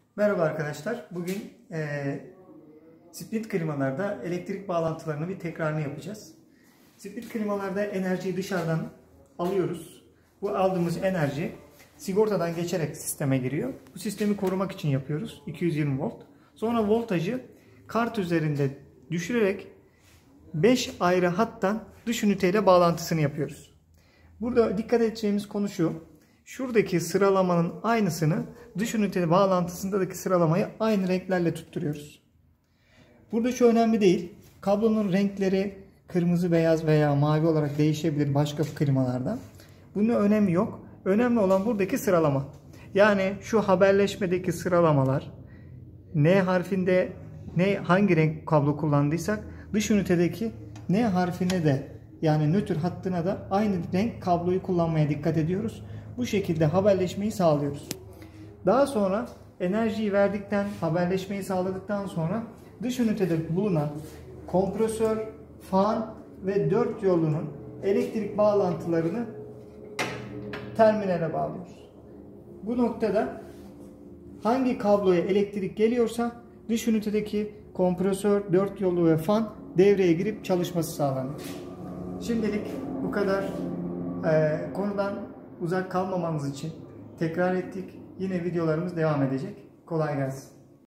Merhaba arkadaşlar. Bugün split klimalarda elektrik bağlantılarını bir tekrarını yapacağız. Split klimalarda enerjiyi dışarıdan alıyoruz. Bu aldığımız enerji sigortadan geçerek sisteme giriyor. Bu sistemi korumak için yapıyoruz. 220 volt. Sonra voltajı kart üzerinde düşürerek 5 ayrı hattan dış üniteyle bağlantısını yapıyoruz. Burada dikkat edeceğimiz konu şu. Şuradaki sıralamanın aynısını dış ünite bağlantısındaki sıralamayı aynı renklerle tutturuyoruz. Burada şu önemli değil. Kablonun renkleri kırmızı, beyaz veya mavi olarak değişebilir başka klimalarda. Bunun önemi yok. Önemli olan buradaki sıralama. Yani şu haberleşmedeki sıralamalar N harfinde hangi renk kablo kullandıysak dış ünitedeki N harfine de yani nötr hattına da aynı renk kabloyu kullanmaya dikkat ediyoruz. Bu şekilde haberleşmeyi sağlıyoruz. Daha sonra enerjiyi verdikten, haberleşmeyi sağladıktan sonra dış ünitede bulunan kompresör, fan ve 4 yolunun elektrik bağlantılarını terminale bağlıyoruz. Bu noktada hangi kabloya elektrik geliyorsa dış ünitedeki kompresör, 4 yolu ve fan devreye girip çalışması sağlanıyor. Şimdilik bu kadar. Konudan uzak kalmamamız için tekrar ettik. Yine videolarımız devam edecek. Kolay gelsin.